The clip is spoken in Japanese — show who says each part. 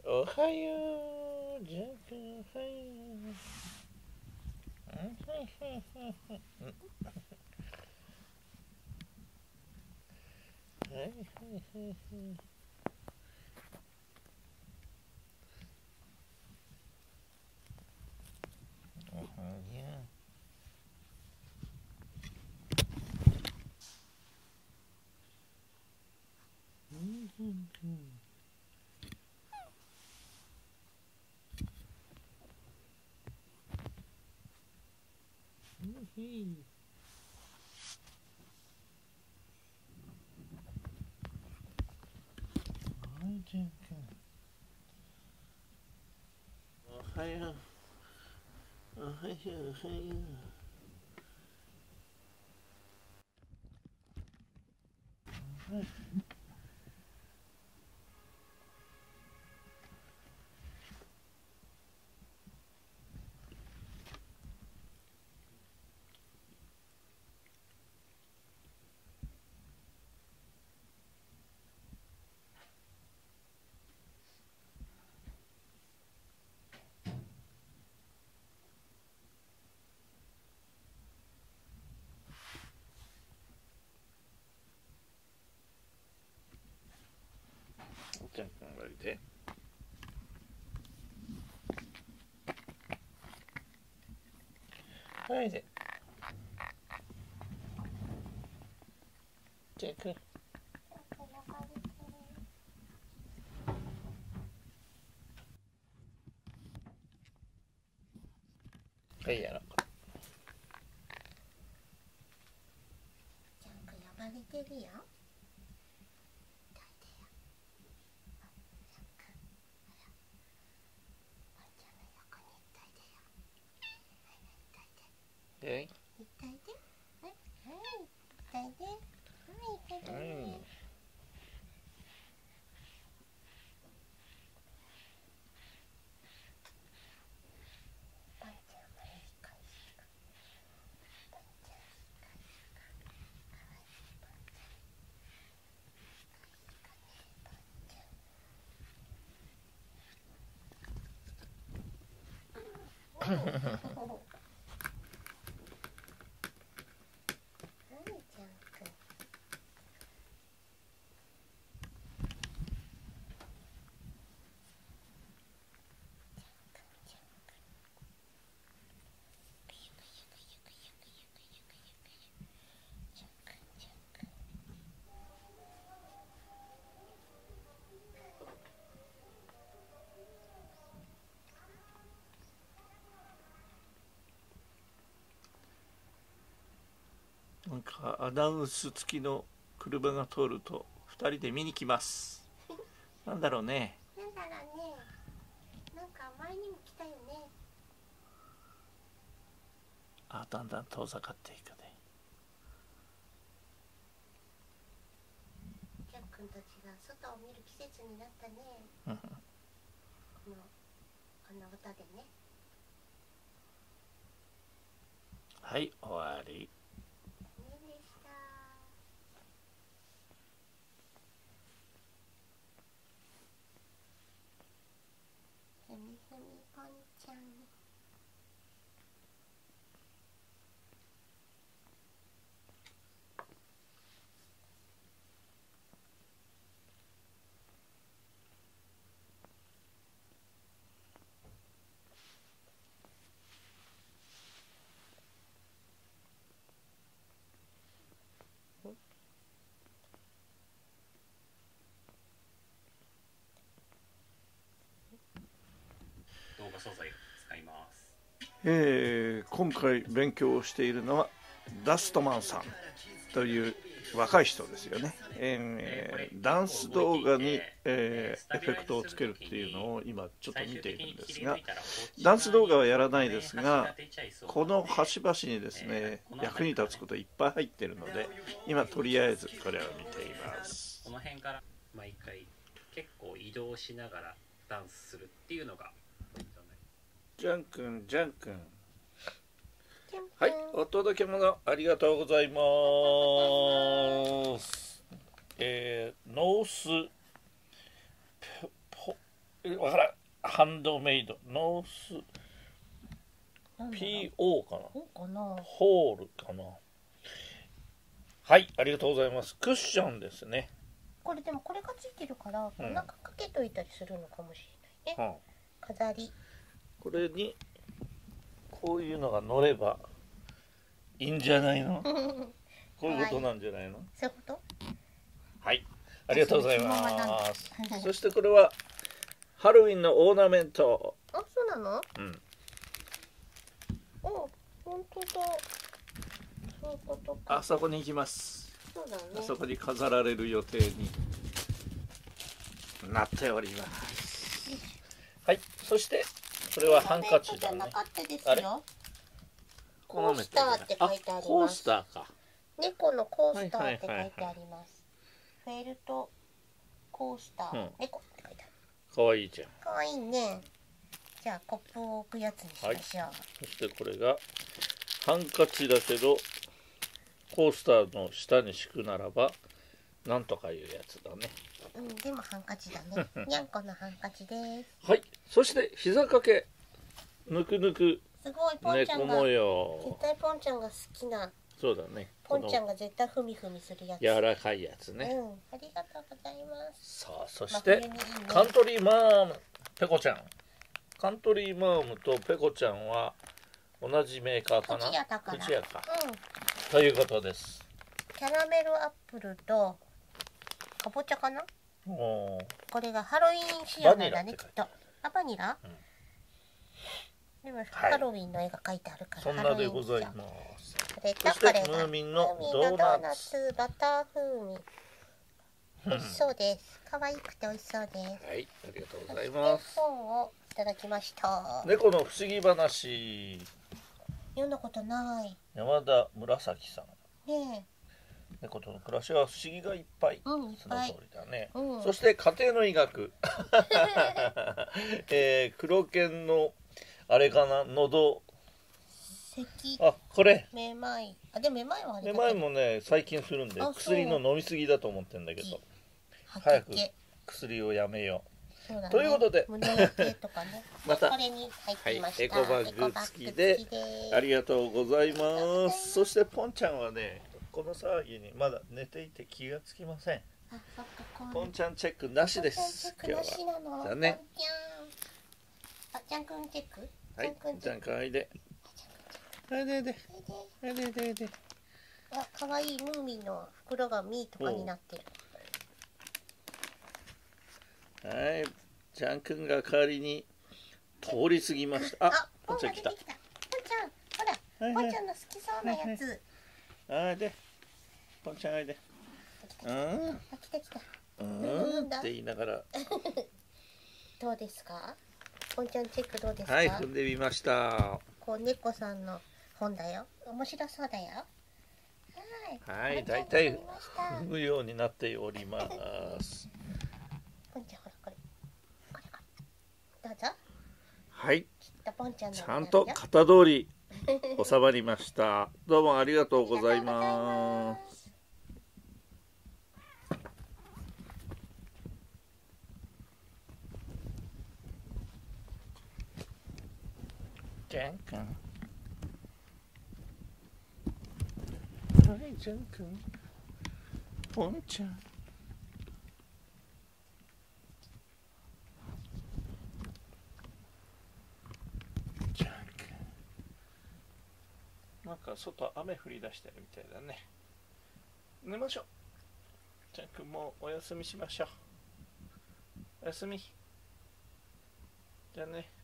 Speaker 1: おはよう、ジャン君、おはよう。はいはいはいはい。おはよう。おはよう。おはよう、おはよう。ジャン君、おいで。おいで。ジャン君。はい、やろう。
Speaker 2: ジャンク呼ばれてるよ。
Speaker 1: はい。
Speaker 2: いったいで。はい、いったいで。はい、いったいで。パンちゃんもいいかしら。パンちゃんいいかしら。かわいいパンちゃん。いいかね、パンちゃん。はい、ジャン君。
Speaker 1: なんかアナウンス付きの車が通ると2人で見に来ます。なんだろうね。
Speaker 2: なんだろうね。なんか前にも来たよね。
Speaker 1: あ、だんだん遠ざかっていくね。
Speaker 2: ジャン君たちが外を見る季節になったね。この歌でね。
Speaker 1: はい、終わり。
Speaker 2: ねでした。ふみふみぽんちゃん。
Speaker 3: 動画素材を使います。
Speaker 1: 今回勉強しているのはダストマンさんという若い人ですよね。ダンス動画に、エフェクトをつけるっていうのを今ちょっと見ているんですが、ダンス動画はやらないですが、この端々にですね、役に立つこといっぱい入っているので、今とりあえずこれを見ています。
Speaker 3: この辺から毎回結構移動しながらダンスするっていうのがポイントになります。
Speaker 1: ジャン君、ジャン君。はい、お届け物ありがとうございます。ノース
Speaker 4: わからん。ハンドメイドノース
Speaker 2: なんだろう
Speaker 4: PO かな、
Speaker 2: そうかな。
Speaker 4: ホールかな。はい、ありがとうございます。クッションですね。
Speaker 2: これでもこれがついてるから、
Speaker 4: うん
Speaker 2: なんかかけといたりするのかもしれないね。飾り。
Speaker 4: これにこういうのが乗ればいいんじゃないの。こういうことなんじゃないの。
Speaker 2: そういうこと？
Speaker 4: はい、ありがとうございま
Speaker 2: その紐はなんだ
Speaker 4: す。そしてこれはハロウィンのオーナメント。
Speaker 2: あ、そうなの？
Speaker 4: うん、
Speaker 2: お、本当だ。そういうことか。
Speaker 1: あそこに行きます。
Speaker 2: そうだね。
Speaker 1: あそこに飾られる予定になっております。
Speaker 4: はい、そしてこれはハンカチだね。
Speaker 2: じゃなかったです
Speaker 4: あれ
Speaker 2: よ。コースターって書いてあり
Speaker 4: コー
Speaker 2: ます。
Speaker 4: スターか。
Speaker 2: 猫のコースターって書いてあります。フェルトコースター、
Speaker 4: うん
Speaker 2: 猫って書いてある。
Speaker 4: かわいいじゃん。
Speaker 2: かわいいね。じゃあコップを置くやつにしましょう。
Speaker 4: そしてこれがハンカチだけどコースターの下に敷くならばなんとかいうやつだね。
Speaker 2: うん、でもハンカチだね。にゃんこのハンカチです。
Speaker 4: はい、そして膝掛けぬくぬく
Speaker 2: すごい、ポンちゃ
Speaker 4: 猫模
Speaker 2: んが絶
Speaker 4: 様。
Speaker 2: 対ポンちゃんが好きな、
Speaker 4: そうだね。
Speaker 2: ポンちゃんが絶対ふみふみするやつ。
Speaker 4: 柔らかいやつね。
Speaker 2: うん、ありがとうございます。
Speaker 4: さあ、そして
Speaker 2: 真冬にいいね
Speaker 4: カントリーマームペコちゃん。カントリーマームとペコちゃんは同じメーカーかな。
Speaker 2: 口屋だから。
Speaker 4: 口屋か。
Speaker 2: うん、
Speaker 4: ということです。
Speaker 2: キャラメルアップルとかぼちゃかな。
Speaker 4: おー、
Speaker 2: これがハロウィン仕様なんだね、
Speaker 4: バニラって書いて
Speaker 2: きっと。あ、バニラ、でも、ハロウィンの絵が描いてあるから。
Speaker 4: そんなでございます。
Speaker 2: これと
Speaker 4: そして
Speaker 2: これが
Speaker 4: ムーミンの
Speaker 2: ムーミンの
Speaker 4: ドーナツ。
Speaker 2: バター風味。美味しそうです。可愛くて美味しそうです。
Speaker 4: はい、ありがとうござい
Speaker 2: そして
Speaker 4: ます。
Speaker 2: 本をいただきました。
Speaker 4: 猫の不思議話。
Speaker 2: 読んだことない。
Speaker 4: 山田紫さん。
Speaker 2: ね
Speaker 4: 猫との暮らしは不思議がいっぱい。
Speaker 2: え。うん、いっ
Speaker 4: その
Speaker 2: ぱい
Speaker 4: 通。りだね。
Speaker 2: うん。
Speaker 4: そして家庭の医学。黒犬のあれかな、喉。
Speaker 2: 咳、
Speaker 4: あ、これ。
Speaker 2: めまい。あ、でもめまいはあれ
Speaker 4: め
Speaker 2: だけど。
Speaker 4: まいもね、最近するんで
Speaker 2: あそう
Speaker 4: 薬の飲みすぎだと思ってんだけど、
Speaker 2: 吐
Speaker 4: 早く
Speaker 2: き気。
Speaker 4: 薬をやめよ
Speaker 2: そうだね。
Speaker 4: ということで
Speaker 2: 胸焼けとかね。
Speaker 4: また
Speaker 2: これに入っていました。
Speaker 4: はいエコバッグ付きで
Speaker 2: エコバッグ付きで
Speaker 4: う。ありがとうございます。そしてポンちゃんはね、この騒ぎにまだ寝ていて気がつきません。
Speaker 2: あ、そっか、こん
Speaker 4: ポンちゃんチェックなしです今日は。
Speaker 2: チェックなしなの。
Speaker 4: じゃあね。
Speaker 2: ポンちゃん。あ、ちゃんくんチェック。
Speaker 4: はい
Speaker 2: ちゃんくんチ
Speaker 4: じゃん
Speaker 2: ェック。
Speaker 4: かいで。あれであれで。
Speaker 2: あ、可愛いムーミンの袋がミーとかになってる。
Speaker 4: はい、ジャン君が代わりに通り過ぎました。あ、ポンちゃん来た。
Speaker 2: ポンちゃん、ほら、ポンちゃんの好きそうなやつ。
Speaker 4: あで、ポンちゃんあいで。うん
Speaker 2: あ、来た来た。
Speaker 4: って言いながら、
Speaker 2: どうですか？ポンちゃんチェックどうですか？
Speaker 4: はい、踏んでみました。
Speaker 2: こう猫さんの本だよ。面白そうだよ。はい。
Speaker 4: はい、
Speaker 2: ポンちゃん
Speaker 4: だいたい
Speaker 2: 読みました
Speaker 4: 踏むようになっております。
Speaker 2: ポンちゃんほらこれ。どうぞ。
Speaker 4: はい、
Speaker 2: きっとポンちゃんの
Speaker 4: ちゃんと型通り収まりました。どうもありがとうござい
Speaker 2: ありがとうござい
Speaker 4: ま。
Speaker 2: ますす。
Speaker 4: ジャン君。はい、ジャン君。ポンちゃん。ジャン君。なんか外雨降り出してるみたいだね。寝ましょう。ジャン君もうお休みしましょう。おやすみ。じゃあね。